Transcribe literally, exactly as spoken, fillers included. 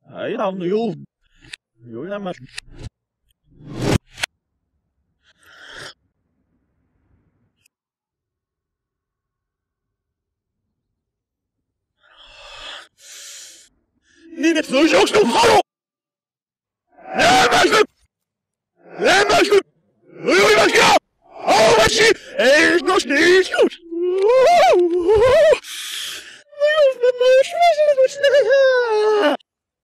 Aí não, eu. Eu não mais. 니네 소식도 바로! 내 말씀! 내 말씀! 의의 말씀이야! 아우, 마치! 에이, 너, 씨,